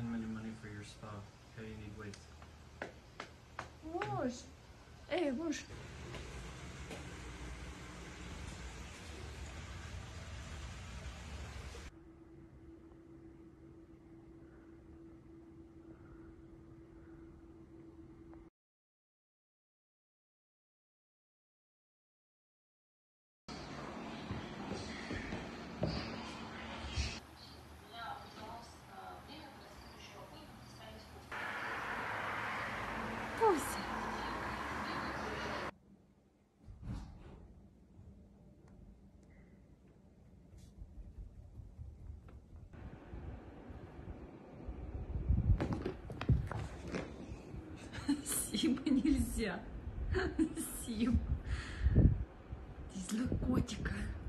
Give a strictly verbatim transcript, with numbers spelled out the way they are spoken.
spend many money for your spa. Okay, you need weights. Муж. Эй, муж. Пуся. Сима нельзя. Сим. Ты злой котика.